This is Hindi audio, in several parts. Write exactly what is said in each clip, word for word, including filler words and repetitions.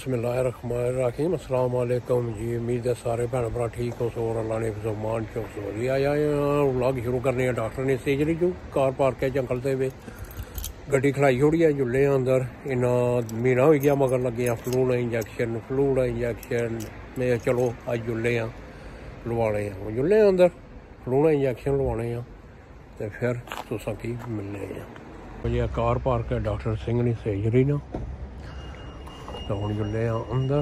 बिस्मिल्लाहिर्रहमानिर्रहीम अस्सलाम वालेकुम जी। उम्मीद है सारे भैन भरा ठीक हो सो और अल्लाह ने मान चौक सो जी आया व्लॉग शुरू करने डॉक्टर ने सर्जरी जो कार पार्क जंगल से वे गड्डी खड़ाई छोड़ी है जुल्ले अंदर इन्ना महीना हो गया मगर लगे फ्लू का इंजैक्शन फ्लू का इंजैक्शन मैं चलो अज जुल्ले लवाने जुल्ले अंदर फ्लू का इंजैक्शन लवाने तो फिर तुसा की मिलने जी कार पार्क है डॉक्टर सिंह ने सर्जरी ना तो हम जुल्ले अंदर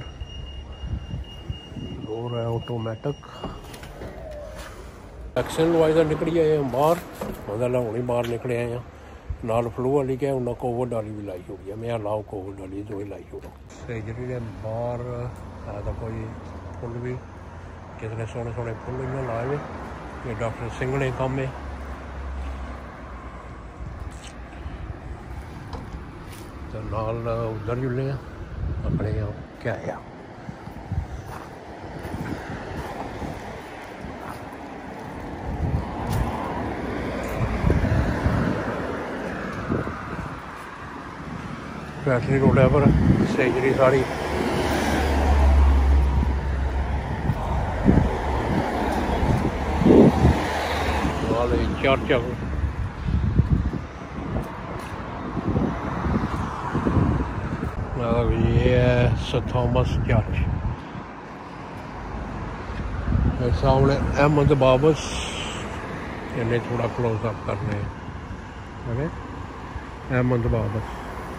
डोर है ऑटोमैटिक वैक्सीन लवाई तो निकली आए बाहर मतलब हम ही बाहर निकले आए हैं नाल फ्लू वाली क्या उन्हें कोविड वाली भी लाई छोड़ी है मैं लाओ कोविड वाली दो ही लाई छोड़ो सर्जरी ने बाहर है तो कोई फुल भी कितने सोने सोने फुल इन्हें लाए हुए ये डॉक्टर सिंह ने काम है तो नाल उधर जुल्ले हैं अपने क्या है बैटरी रोड है पर सर्जरी सारी चर्च ये है सेंट थॉमस चर्च सामने अहमद बाबस इन्हें थोड़ा क्लोज अप करने ओके अहमद बाबस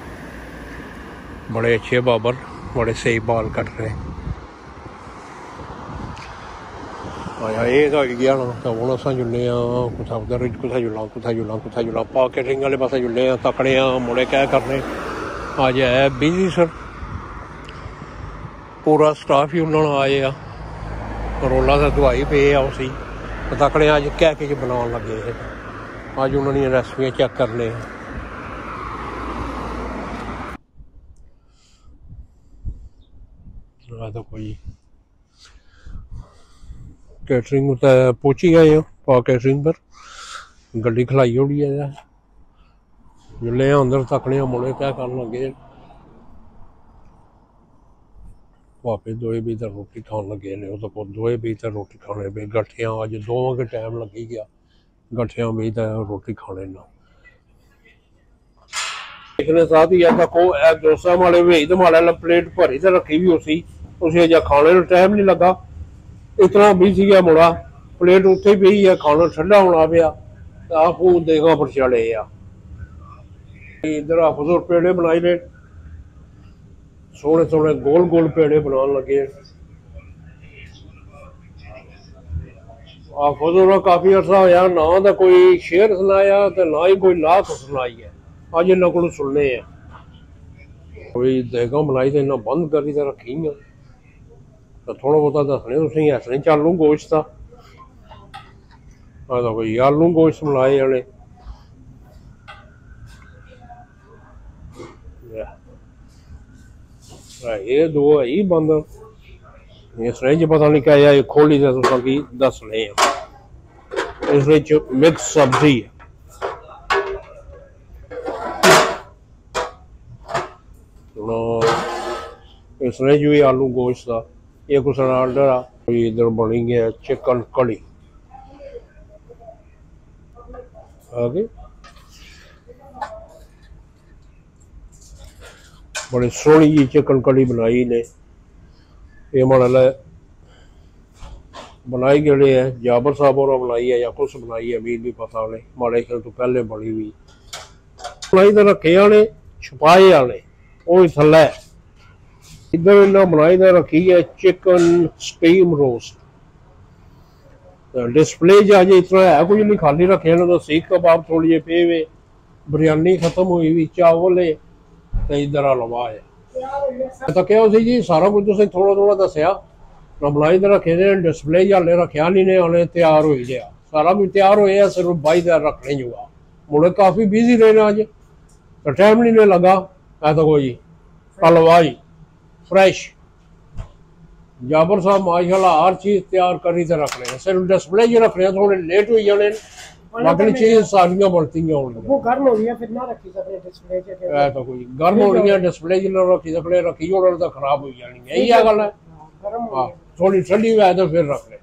बड़े अच्छे बाबर बड़े सही बाल कट रहे आया ये तो गया ना तो हूँ अस जुल्ले कुछ उधर कुछ जुला कुछ जुला कुछ जुला पाकेटिंग वाले पास जुल्ले तकने मुड़े क्या करने अज है बिजी सर पूरा स्टाफ ही उन्होंने आए रोला से दवाई पे उसी तकने अज क्या के बना लगे अज उन्होंने रेसिपियां चेक करने तो कोई कैटरिंग पहुंची गए पा कैटरिंग पर गड्डी खलाई होड़ी है जुल्ले अंदर तकने मुड़े क्या कर लगे वापस दोए भी तो रोटी खान लगे ने तो दोए भी तो रोटी खाने पे गठिया अज दोवों के टाइम लगी गया गठिया भी तो रोटी खाने ना देखने साथ ही ऐसा को डोसा वाले भेज माले प्लेट भरी तो रखी भी उसी उसे अजा खाने टाइम नहीं लगा इतना बिजी है मुड़ा प्लेट उत्थे पी है खाना ठंडा होना पाया आप देखा पर चले इधर हफजुर पेड़े बनाए ने सोने सोने गोल गोल पेड़े बना लगे हफजुर काफी अर्सा होया ना तो कोई शेर सुनाया तो ना ही कोई लाख सुनाई है अज इन्हों को सुनने हैं कोई देगा बनाई तो इन्हें बंद करी तो रखी है तो थोड़ा बहुत दसने तुम ऐसा चालू गोश्त था तो कोई आलू गोश्त बनाए जाने ये दो है ही बंद इसने पता नहीं क्या है खोली तो तुम की दसने इस मिक्स सब्जी है इसने जो भी आलू गोश्त का ये कुछ ऑर्डर आ इधर बनी गया चिकन कड़ी आगे बड़ी सोहनी जी चिकन कड़ी बनाई ने ये माड़ा बनाई गए है जाबर साहब और बनाई है या कुछ बनाई है अमीर भी पता नहीं माड़े खेल तो पहले बनी हुई बनाई तो रखे आने छुपाए आने वो थले इधर इन्हें बनाई तो रखी है चिकन स्टीम रोस्ट डिस्प्ले अज इतना है कुछ नहीं खाली रखे ना तो सीख कबाब थोड़ी जे पे वे बिरयानी खत्म हुई हुई चावल है तो इधर लवा है तो क्या उसी जी सारा कुछ तुम थोड़ा थोड़ा दसिया ना बनाई तो रखे ने डिस्प्ले हाले रखा नहीं ने हाले तैयार हो गया सारा कुछ तैयार होया सिर्फ बाई तैयार रखने जुआ मुड़े काफी बिजी रहे अज तो टाइम नहीं ने लगा है तो कोई हलवाई फ्रेश जाबर साहब माशाल्लाह हर चीज तैयार करी तो रख रहे हैं सिर्फ डिस्प्ले जो रख रहे हैं थोड़े लेट हो जाने बाकी चीज सारियां बनती होंगी वो गर्म हो गया फिर ना रखी सकते डिस्प्ले च ऐ तो कोई गर्म होनी डिस्प्ले जिन्ना रखी सकने रखी होने तो खराब हो जानी यही है गल है हां थोड़ी ठंडी हुए तो फिर रख ले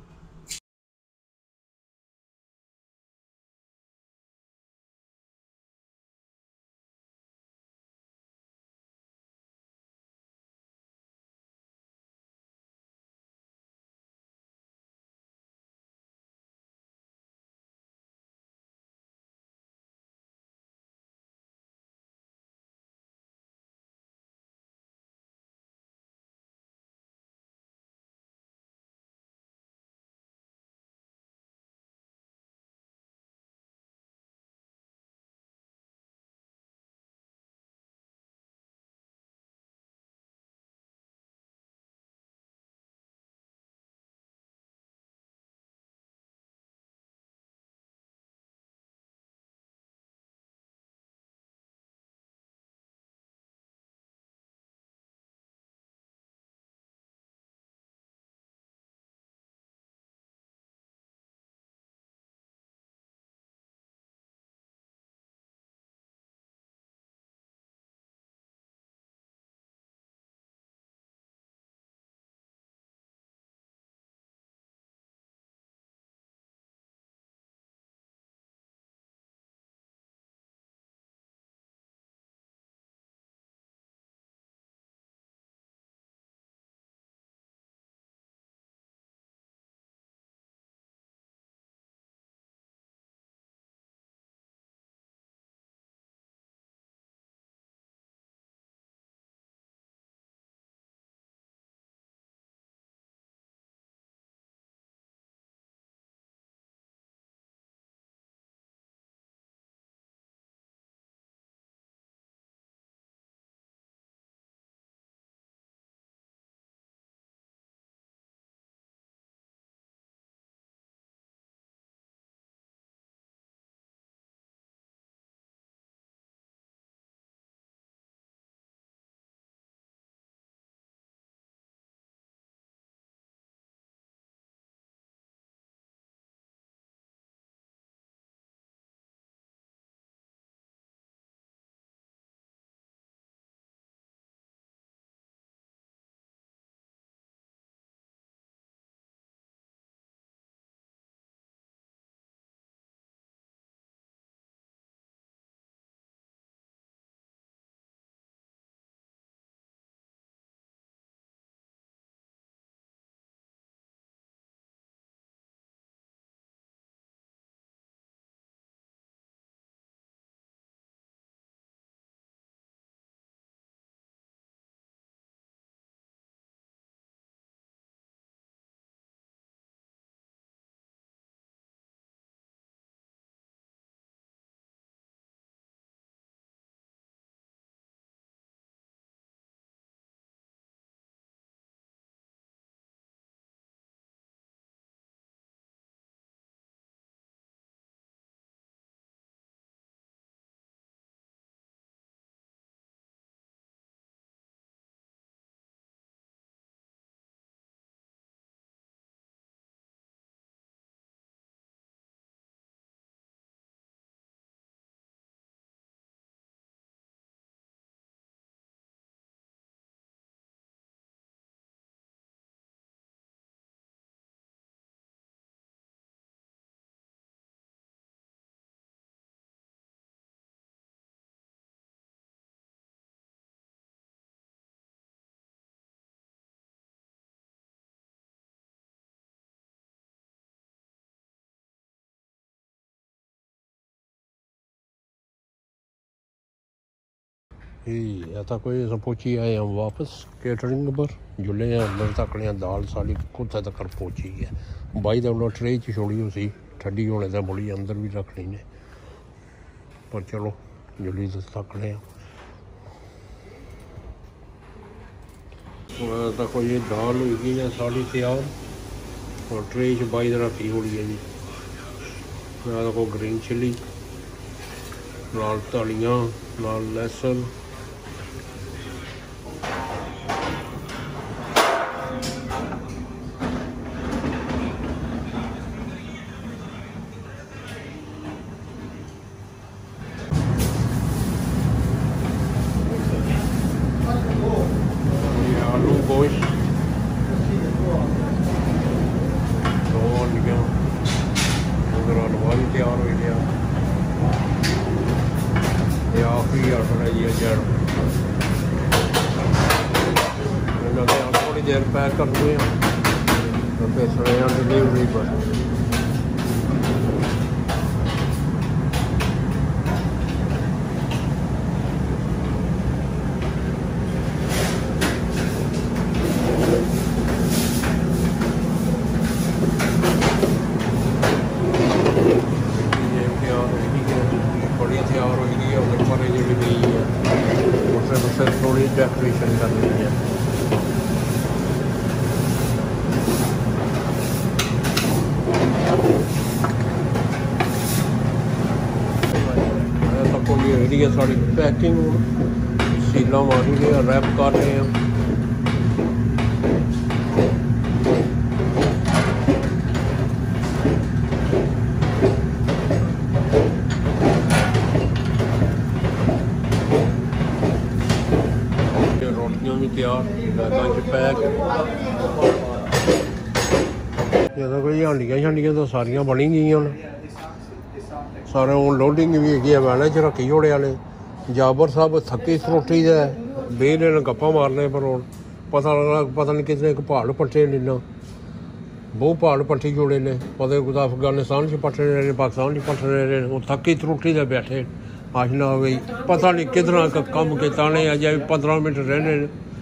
ये था कोई पहुंची आए हम वापस केटरिंग पर जुले अंदर तकने दाल साली कुत्ते तक पहुंची है बाई तो उन्होंने ट्रे च छोड़ी उसी ठंडी होने तो मुड़ी अंदर भी रखनी ने पर चलो जुली तो तकने तो कोई दाल हुई गई है साली तैयार और ट्रे च बाई रखी होनी है जी मैं को ग्रीन चिली नाल धनिया नाल लहसुन गोश्त दो हंडियां उधर हलवा भी तैयार हो गया। ये आखिरी ऑर्डर है जी अजैन। थोड़ी देर पैक करते हैं तो भेजने हैं डिलीवरी पर। बड़ी तैयार हो गई है ऊपर जी गई है उससे उससे थोड़ी डेकोरेशन करनी है। ये है साड़ी पैकिंग सीला मारी रहे हैं, रैप कर रहे हैं। रोटियां भी तैयार बैगां च पैक। ये तो कोई हांडियां शांडियां तो सारियां बनी गई हैं सारे हूँ लोडिंग भी है वैले च रखी जोड़े वाले। जाबर साहब थकी थरोटी है बेह ने गप्पा मारने पर हूँ पता लगा पता नहीं कितने पहाड़ पट्टे ने बहुत पहाड़ पट्टी जोड़े ने पता कुछ अफगानिस्तान च पट्टे रहे पाकिस्तान च पट्टे रहे वो थकी थरोटी दे बैठे आशना हो गई पता नहीं कितना कम किता ने अजय पंद्रह मिनट रहने।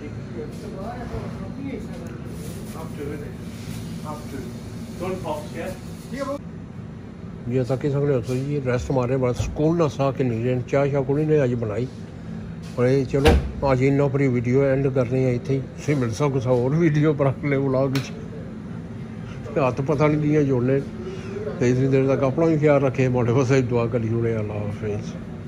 ये तक सकते हो जी रेस्ट मारे बस स्कूल ना सा कि नहीं चाह शाह कुड़ी ने अज बनाई पर चलो अज इन्ना पर वीडियो एंड करनी है इतने ही मिल सको कुछ होर वीडियो पर अगले व्लॉग हथ पता नहीं कियां जोड़ने इतनी देर तक अपना भी ख्याल रखे मोटे बस दुआ करी जुड़े अल्लाह हाफिज़।